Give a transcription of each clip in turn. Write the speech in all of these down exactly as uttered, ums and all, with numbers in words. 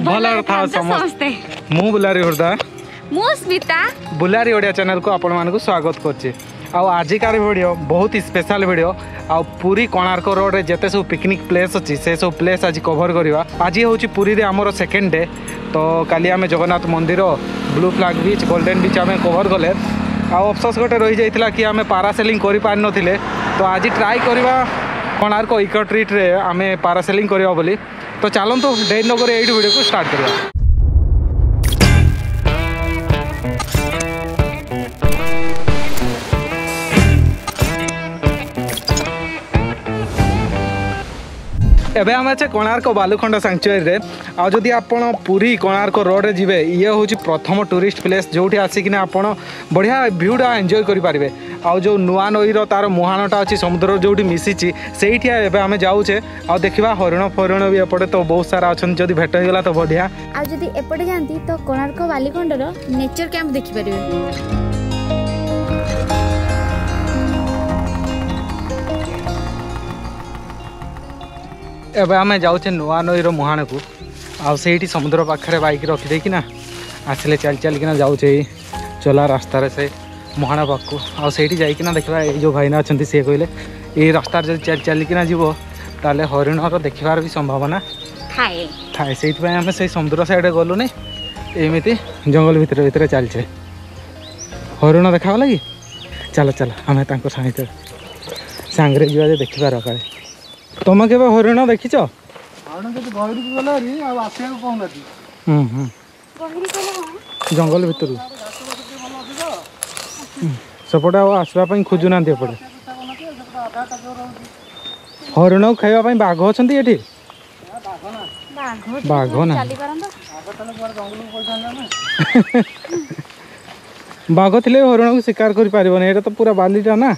भल था समस्ते मु बुलारी हृदय मु स्मिता बुलारी ओडिया चैनल को आपण मानक स्वागत करछि। आ आजिकार वीडियो बहुत ही स्पेशल वीडियो आ पूरी कोणार्क रोड रे जते सब पिकनिक प्लेस अच्छी से सब प्लेस आज कवर करवा। आज हूँ पुरी रे आमर सेकेंड डे तो काली आम जगन्नाथ मंदिर blue flag beach golden beach आम कवर कले। अफसोस गोटे रही जाता कि आम पारासेलिंग कर पारि नथिले तो आज ट्राई करवा कोणार्क इको ट्रीट रे आम पारासेलिंग करवा बोली। तो चलतु डेरी नगर एट वीडियो को स्टार्ट करवा। एबे आम अच्छे कोणार्क बालुखंड सांक्चुरी रे आ जदि आपण पूरी कोणार्क रोड रे जिवे ये हूँ प्रथम टूरिस्ट प्लेस जो आसिकिना आपण बढ़िया भ्यूटा एंजॉय करि पारिबे। आ जो नुआ नईर तार मुहाणटा अच्छी समुद्र जो मिसिची से आम जाऊे आ देखा हरिण फरिण भी एपटे तो बहुत सारा अच्छा जदि भेट होगा तो बढ़िया। आ जदि एपटे जाती तो कोणार्क बालुखंडर नेचर कैंप देखि पारिबे। एबे आम जाऊे नुआ नईर मुहाण को आठी समुद्र पाखे बैक रखिदे कि आसिले चल चलिकिना जाऊे चला रास्तार से मुहाण पाखु आठी जाइकिना देखा ये जो भाईना अच्छा सी कहले ये रास्तार जब चल चलिकिना जीव ताले हरिणर देखार भी संभावना थाए थाए से आम से समुद्र साइड गलुनी एमती जंगल भितर भितर चलचे हरिण देखा लगी। चल चल आम सांगे सांगे जा देखिपार काले तुम के हरिण देखिच जंगल भितर सेपटे आसवाई खोजुना एपटे हरिण खावाई बाघ अच्छा ये बाघ ना बाघ थे हरिण को शिकार कर पारन ये तो पूरा बालीटा ना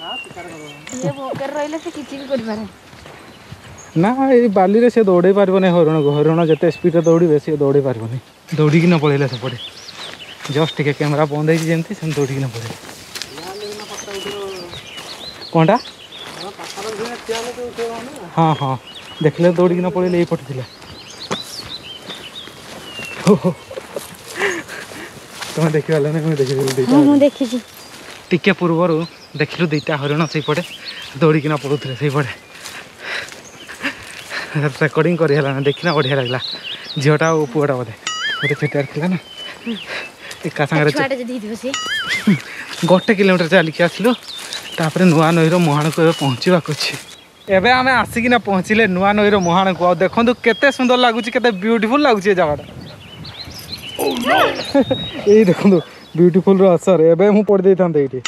ना ये बाली रे से दौड़े पारबनी हरिण को हरिण जिते स्पीड दौड़े सी दौड़े पारबनी दौड़ी ना पड़ेगा सेपटे जस्ट टिके कैमेरा बंद होती से दौड़ी ना पड़े कौनटा हाँ हाँ देखले दौड़ी ना पड़े ये पटे थे तुम देखी पाल मुझे देखी टिके पूर्वर देखिलु दुईटा हरिण से पटे दौड़िकिना पड़ुले से पटे रेकर्डिंग कर देखना बढ़िया लगला झीटा और पुआटा बोधे गोटे छुट्टियार थी ना एका सागर गोटे किलोमीटर चलिकी आसलु तापर नुआ नईर मुहाण को पहुँचवा एवं आम आसिकिना पहुँचले नुआ नईर मुहाण को देखु केते सुंदर लगुच के ब्यूटीफुल लगुच जगह ये देखो ब्यूटीफुल असर एवं मुझे पड़ था ये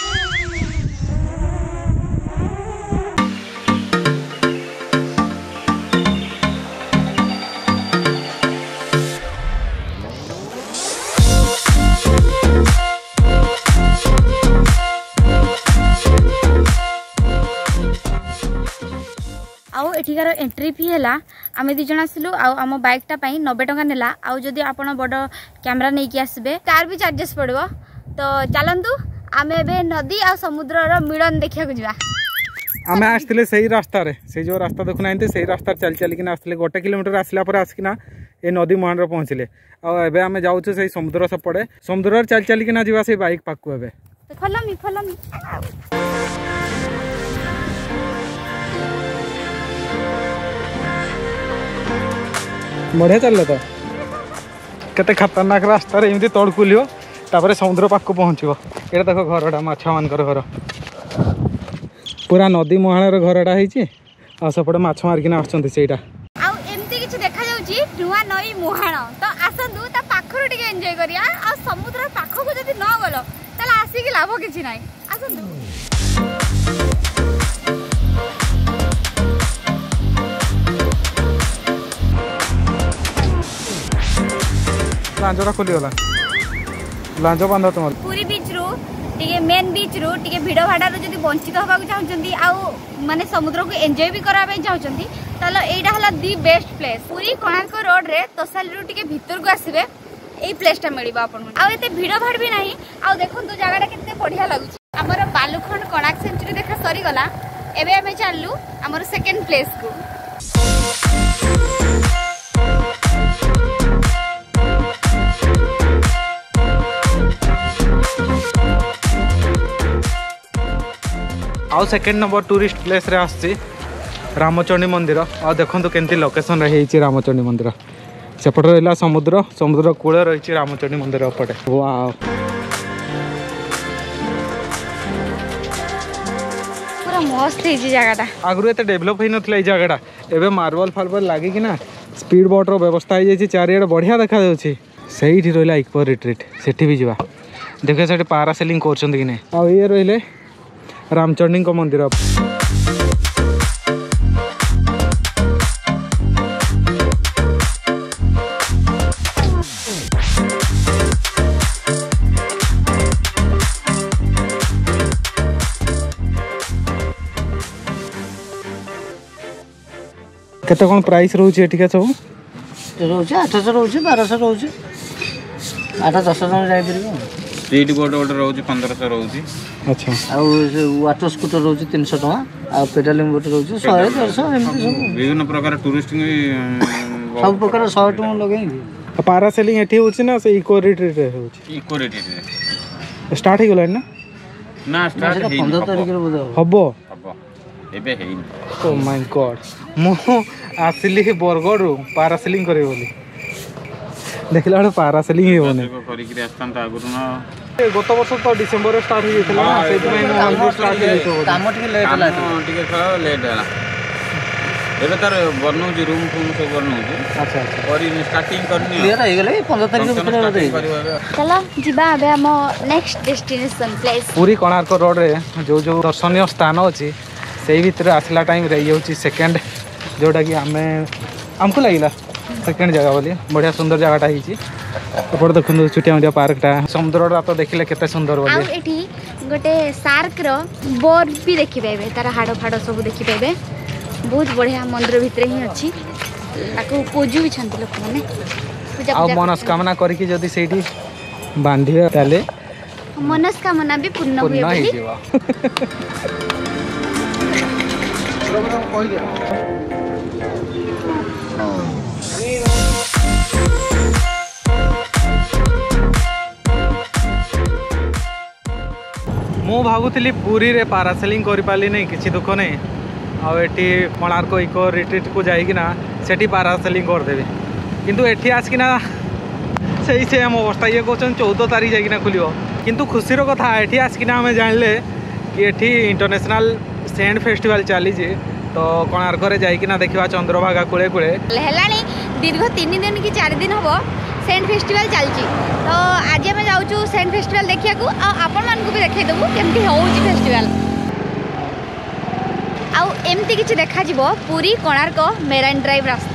एठिकार एंट्री फी है आम दिज आसलु आम बाइकटा नब्बे टंका नेला आउ जदि आप बड़ कैमेरा नहीं कि आसबे तार भी चार्जेस पड़ो। तो चलतु आम ए नदी आ समुद्र मिलन देखा जा आम आसते से रास्तार से जो रास्ता देखुना से रास्तार चल चलिकिना आसते गोटे किलोमीटर आसला पर आसिकिना ये नदी मुहाण पहुँचले आबे आम जाऊँ से समुद्र सेपटे समुद्र चल चलिकिना जा से बाइक पाकू ए फलमी फलमी बढ़िया चल तो केते खतरनाक रास्ता एमती तड़कू लियो तापर समुद्र पाक पहुँचो। ये देख घरटा माछ मानकर घर पूरा नदी मुहाण घरटा है सेपटे माछ मारिकिना आछंती सेटा आउ एमती किछ देखा जाउची नुआ नई मुहाण। तो आसंतु ता पाखरु टिके एन्जॉय करिया आ समुद्र पाखो को जदि न गलो ताला आसी कि लाभ किछ नाही। आसंतु लांजरा खोलीगला लांज बांधा तुम पूरी बीच रु टिके मेन बीच रु टिके भिड़ भाड़ा रु जदि वंचित होबा को चाहउचंती आउ माने समुद्र को एन्जॉय भी करा पे चाहउचंती तालो एटा हला दी बेस्ट प्लेस पूरी कोणार्क रोड रे तोसाली रु टिके भीतर को आसीबे ए प्लेस टा मिलिबा आपन आ एते भिड़ भाड़ भी नाही आ देखन तो जगह केते बढ़िया लागुची। हमर बालुखंड कोणार्क सेंचुरी देखा सरी गला एबे हमें चललु हमर सेकंड प्लेस को। आउ सेकेंड नंबर टूरिस्ट प्लेस रे आसी रामचंडी मंदिर आ देखो केमती लोकेशन रही रामचंडी मंदिर सेपटे रहा समुद्र समुद्र कूल रही रामचंडी मंदिर अपटे वाओ पूरा मस्त है जगह आगु एत डेभलप होता ये जगह एवं मार्बल फार्बल लगिक ना स्पीड बोटर व्यवस्था हो जाए चारिड़े बढ़िया देखा से रहा इको रिट्रीट से भी जा देखिए से पारासेलिंग कर ये रही रामचंडी मंदिर केते कौन प्राइस रोचे एठिका सब रोचे आठश रोचे बारश रोचे आठ दस जन जाइपर स्पीड बोट गोटे रोचे पंद्रह रोचे अच्छा आउ वाटर स्कूटर रोचे तीन सौ टका आ पेडालिंग बोट रोचे सौ डेढ़ सौ एमती सब विभिन्न प्रकार टूरिस्ट सब प्रकार सौ टका लगे पारासेलिंग एठी होची ना से इको रिट्रीट होची इको रिट्रीट स्टार्ट हो गलानी ना ना स्टार्ट हे पंद्रह तारिख रे बोध हबो हबो एबे हे ओ माय गॉड मु आसिली बरगड़ पारासेलिंग करे बोली देखला बड़े पारासेलिंग हे होने करी कि आस्तान ता आगुर ना गत वर्ष तो डिसेंबर रे स्टार्ट हो गेथला ना सेति में ऑलरेडी स्टार्ट हो गेतो काम टिके लेट होला टिके थोड़ा लेट होला एबे तार बनौजी रूम फूम सब बनौजी अच्छा अच्छा करी स्टार्टिंग करनी क्लियर हो गेले पंद्रह तारिख भितर होते चलो जीवा अबे हम नेक्स्ट डेस्टिनेशन प्लेस पूरी कोणार्क रोड रे जो जो दर्शनीय स्थान अछि से भीतर आसला टाइम रे ये सेकेंड जोटा कि आम आमको लगे सेकेंड जगह बोली बढ़िया सुंदर जगहटा होपटे देखो छुटिया मुटिया पार्कटा समुद्रटा तो देखिले केते सुंदर बोली एठी गोटे शार्क रो बोर भी देखि पाइबे तार हाड़ फाड़ सब देखि पाइबे बहुत बढ़िया मंदिर भितर ही अच्छी ताको पूजू भी छंती लोक माने पूजा आ मनस्कामना करिकि जदी सेठी बांधिबे ताले मनस्कामना भी पूर्ण होय बोली मु भावुली पूरी रे पारासेलिंग कर पाली नहीं किसी दुख नहीं आठी कोणार्क इको रिट्रीट को जाइकिना सेठी पारासेलिंग करदेवी किंतु एठी आसकिना सही सेम अवस्था ये कहते चौदह तारीख जाइकिना खुलियो किंतु खुशीर कथा एठी आसकिना आमे जानले कि एठी इंटरनेशनल सैंड फेस्टिवल चली तो कोणार्क रे जाइकिना देखिबा चंद्रभागा कुळे कुळे हेलानी दीर्घ तीन दिन कि चार दिन हम सैंड फेस्टिवल चलची तो आज आम जाऊँ सैंड फेस्टिवल देखा को आपण मान को भी देखा देबू केमती होउची फेस्टिवल आउ एमती किछि देखा जिवो पूरी कोणार्क मेराइन ड्राइव रास्ता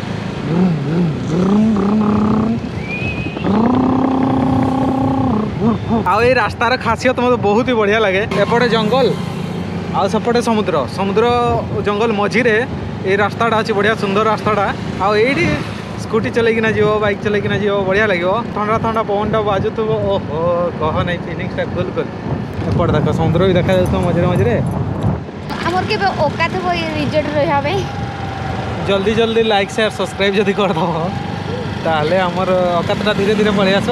आउ ये रास्तार खासियत मत बहुत ही बढ़िया लगे एपटे जंगल आउ सेपटे समुद्र समुद्र जंगल मझीरे ये रास्ताटा अच्छी बढ़िया सुंदर रास्ताटा आउ ये स्कूटी चलैकिना जीव बाइक चलैकिना जीव बढ़िया लगे ठंडा ठंडा पवनटा बाजुथब ओहो कह नहीं फिलिंग्सटा फुल कर एपट देख समुद्र भी देखा जाऊ मझे मझे आमर के औकात हो रिजोर्ट रहा जल्दी जल्दी लाइक शेयर सब्सक्राइब जदि करदब ताले हमर औकातटा धीरे धीरे बढ़ी आस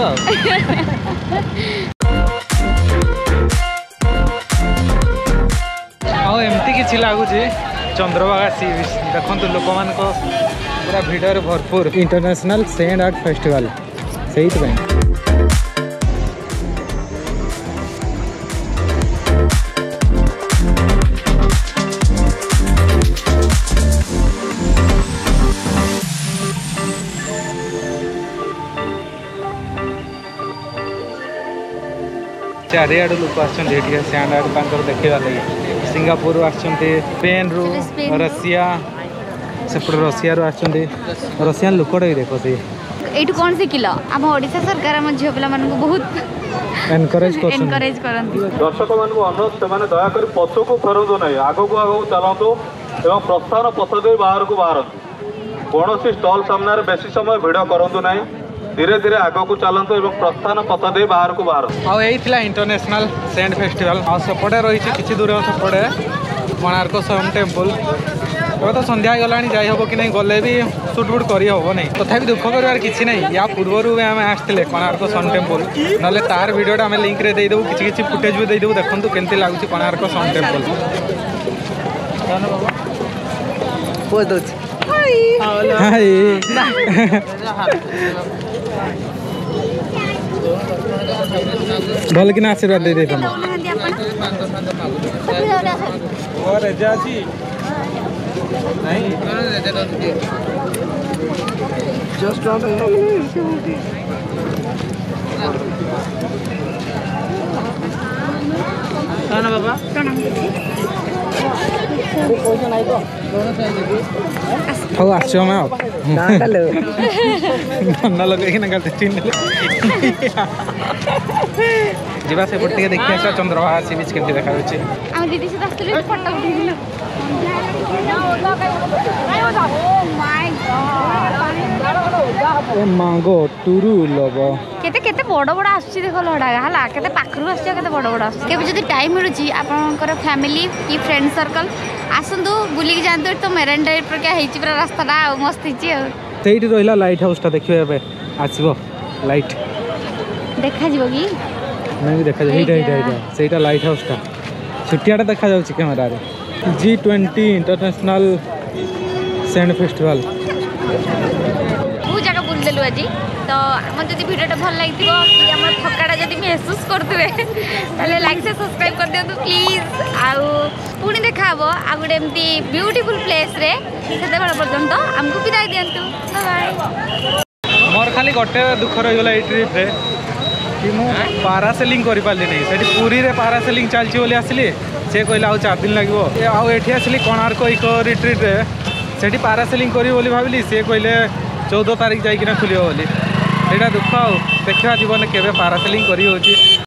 आउ एमती किछि लागुची चंद्रभागा सी बीच देखो लोक मान पूरा भिड़ भरपूर इंटरनेशनल सैंड आर्ट फेस्टिवल से चारिआड़ लोक आसंड सैंड आर्ट देखा लगे सिंगापुर आसपेन रु रशिया सेपटे रशिया रशियान लोकटा भी देखो से एठू कौन शिखिल आम ओडिशा सरकार आम झील पिला मानकु बहुत एनकरेज एनकरेज करंती दर्शक मानकु अनुरोध से दयाकोरी पछकु फेरतु नहीं आगक आगक चलतु एवं प्रस्थान पथ दे बाहर को बाहरतु कौन स्टल सामने बेसी समय भिड़ करूँ ना धीरे धीरे आगक चलतु एवं प्रस्थान पथ दे बाहर को बाहर आईला इंटरनेशनल सैंड फेस्टिवल आ सेपटे रही किसी दूर सेपटे कोणार्क सन टेम्पल ଏବେ ତ ସନ୍ଧ୍ୟା ହେଇଗଲାଣି ଯାଇ ହେବ କି ନାହିଁ ଗଲେ ବି ସୁଟ୍ ବୁଟ୍ କରି ହେବ ନାହିଁ ତଥାପି ଦୁଃଖ କରିବାର କିଛି ନାହିଁ ୟା ପୂର୍ବରୁ ବି ଆମେ ଆସିଥିଲେ କୋଣାର୍କ ସନ୍ ଟେମ୍ପଲ୍ ନହେଲେ ତାର ଭିଡ଼ିଓଟା ଆମେ ଲିଙ୍କରେ ଦେଇଦେବୁ କିଛି କିଛି ଫୁଟେଜ୍ ବି ଦେଇଦେବୁ ଦେଖନ୍ତୁ କେମିତି ଲାଗୁଛି କୋଣାର୍କ ସନ୍ ଟେମ୍ପଲ୍ ଭଲ କିନା ଆଶୀର୍ବାଦ ଦେଇ ଦେଇଥାନ୍ତ ବାବା ହଉ ଆସିବ ଆମେ ଆଉ ଧନ୍ନା ଲଗେଇକିନା କାଲି ଚିହ୍ନିଲେ ଯିବା ସେପଟେ ଟିକେ ଦେଖି ଆସିବା ଚନ୍ଦ୍ରଭାଗା ସି ବିଚ୍ କେମିତି ଦେଖାଯାଉଛି ଆମ ଦିଦି ସହିତ ଆସିଥିଲେ ଫଟୋ ଉଠେଇଥିଲୁ ମାଙ୍ଗ ଟୁରୁ ଲବ କେତେ କେତେ ବଡ଼ ବଡ଼ ଆସୁଛି ଦେଖ ଲଡ଼ା ହେଲା କେତେ ପାଖରୁ ଆସୁଛି କେତେ ବଡ଼ ବଡ଼ ଆସୁଛି କେବେ ଯଦି ଟାଇମ୍ ମିଳୁଛି ଆପଣଙ୍କର ଫ୍ୟାମିଲି କି ଫ୍ରେଣ୍ଡ ସର୍କଲ୍ ଆସନ୍ତୁ ବୁଲିକି ଯାଆନ୍ତୁ ଏଠି ତ ମେରାଇନ୍ ଡ୍ରାଇଭ୍ ପରିକା ହେଇଛି ପୁରା ରାସ୍ତାଟା ଆଉ ମସ୍ତ ହେଇଛି ଆଉ ସେଇଠି ରହିଲା ଲାଇଟ୍ ହାଉସ୍ଟା ଦେଖିବେ ଏବେ ଆସିବ ଲାଇଟ୍ ଦେଖାଯିବ କି ନାଇଁ ଦେଖାଯାଉ ଏଇଟା ଏଇଟା ଏଇଟା ସେଇଟା ଲାଇଟ୍ ହାଉସ୍ଟା ଛୁଟିଆଟା ଦେଖାଯାଉଛି କ୍ୟାମେରାରେ G twenty international sand festival ବହୁ ଜାଗା ବୁଲିଦେଲୁ ଆଜି ତ ଆମର ଯଦି ଭିଡ଼ିଓଟା ଭଲ ଲାଗିଥିବ କି ଆମର ଥକାଟା ଯଦି ମେହସୁସ କରୁଥିବେ ତାହେଲେ ଲାଇକ୍ ସେ ସବସ୍କ୍ରାଇବ୍ କରିଦିଅନ୍ତୁ ପ୍ଲିଜ୍ ଆଉ ପୁଣି ଦେଖା ହେବ ଆଉ ଗୋଟେ ଏମିତି ବ୍ୟୁଟିଫୁଲ୍ ପ୍ଲେସ୍ରେ ସେତେବେଳେ ପର୍ଯ୍ୟନ୍ତ ଆମକୁ ବିଦାୟ ଦିଅନ୍ତୁ ବାଏ ମୋର ଖାଲି ଗୋଟେ ଦୁଃଖ ରହିଗଲା ଏଇ ଟ୍ରିପ୍ରେ कि मु पारासेलिंग कर पारि नहीं से पुरी रे पारासेलिंग चलती बोली आसली से कहला आउ चार दिन लगे आठी आसली कोणार्क इको रिट्रीट रे से पारासेलिंग करी बोली भाविली सी कहले चौदह तारीख जाइकिना खुलियो बोली एटा दुख आउ देखा जीवन केबे पारासेलिंग करी होची।